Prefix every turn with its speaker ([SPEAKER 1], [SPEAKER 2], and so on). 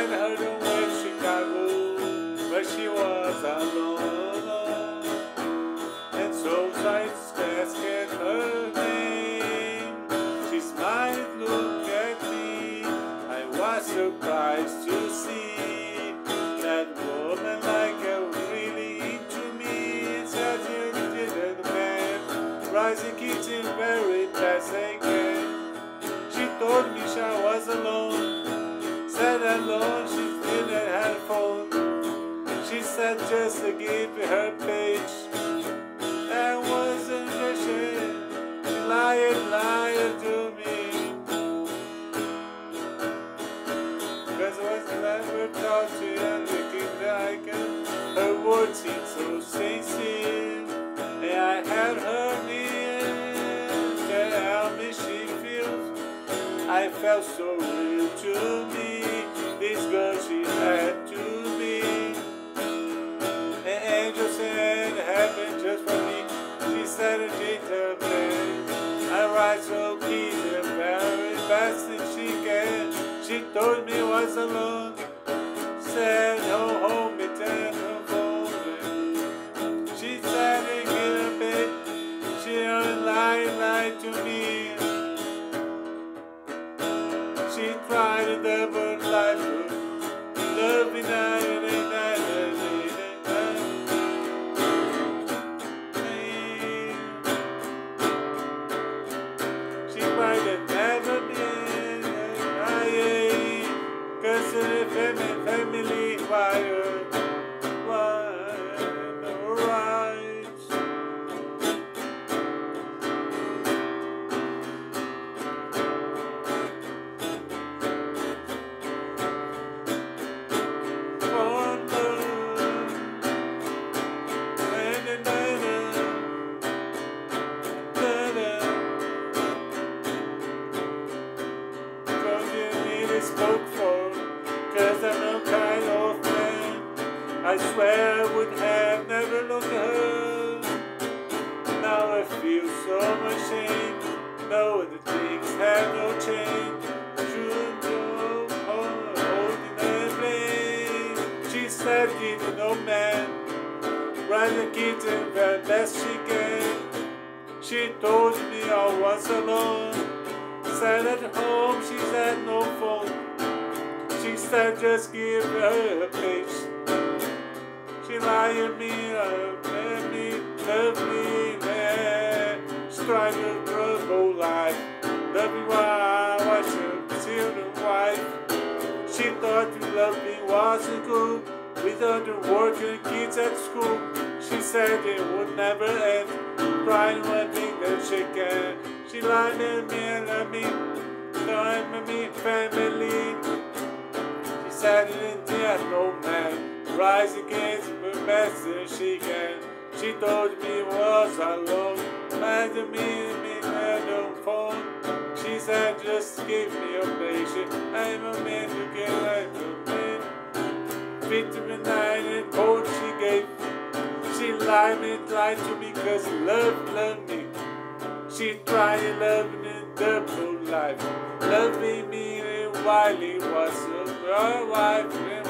[SPEAKER 1] met her in Chicago, where she was alone, and so sights asked her name. She smiled, looked at me. I was surprised to see that woman like her really into me. Said you didn't man, rising kitchen very fast again. She told me she was alone. Said alone, she didn't have a phone. She said just to give her page. I wasn't ashamed. She lied to me. Cause I was never taught to looking like her words seemed so sincere. And I had her near. Tell me she feels. I felt so real to me. This girl she had to be. An angel said heaven just for me. She said a gentleman. I ride so easy, very fast as she can. She told me I was alone. Said no home, it and her phone. She said get a bed. She lied to me. She tried a double life, loving night and night. She might have never been cause the family wired alright. Spoke for, cause I'm no kind of man. I swear I would have never looked at her. Now I feel so much shame, knowing the things have no change. Shouldn't go holding and blame. She said, did no man ride the kitten the best she can. She told me I was alone. Said at home, she said no phone. She said just give her a page. She lied to me, love me, man. She tried to drug whole life. Love me while I watch her children wife. She thought to love me wasn't good. Without the work and kids at school. She said it would never end. Trying one thing that she can. She lied to me and love me, time me, family. She said it didn't no man rise against the best that she can. She told me was alone, mad to me had no phone. She said just give me a patient. I'm a man to get like a man. Vitamin 9 and cold she gave. She lied to me cause love me. She tried to love me in double life. Loving me while he was her wife.